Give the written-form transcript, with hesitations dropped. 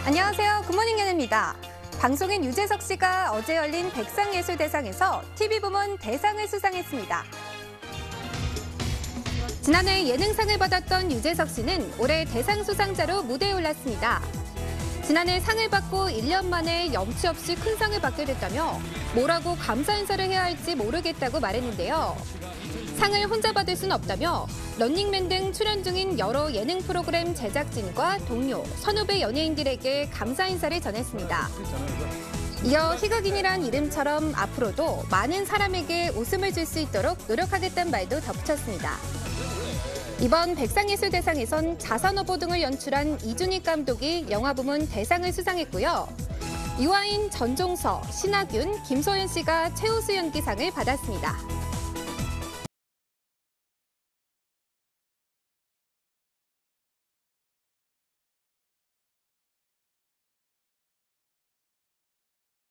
안녕하세요. 굿모닝 연예입니다. 방송인 유재석 씨가 어제 열린 백상예술대상에서 TV부문 대상을 수상했습니다. 지난해 예능상을 받았던 유재석 씨는 올해 대상 수상자로 무대에 올랐습니다. 지난해 상을 받고 1년 만에 염치 없이 큰 상을 받게 됐다며 뭐라고 감사 인사를 해야 할지 모르겠다고 말했는데요. 상을 혼자 받을 순 없다며 런닝맨 등 출연 중인 여러 예능 프로그램 제작진과 동료, 선후배 연예인들에게 감사 인사를 전했습니다. 이어 희극인이란 이름처럼 앞으로도 많은 사람에게 웃음을 줄 수 있도록 노력하겠다는 말도 덧붙였습니다. 이번 백상예술대상에선 자선어보 등을 연출한 이준익 감독이 영화부문 대상을 수상했고요. 유아인, 전종서, 신하균, 김소연 씨가 최우수 연기상을 받았습니다.